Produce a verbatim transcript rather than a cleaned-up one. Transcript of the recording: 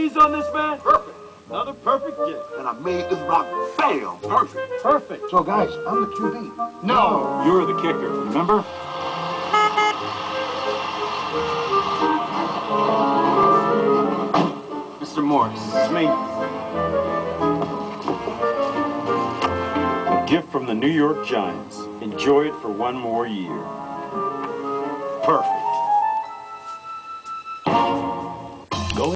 G's on this, man? Perfect. Another perfect day. And I made this rock fail. Perfect. Perfect. So, guys, I'm the Q B. No, you're the kicker, remember? Mister Morris, it's me. A gift from the New York Giants. Enjoy it for one more year. Perfect.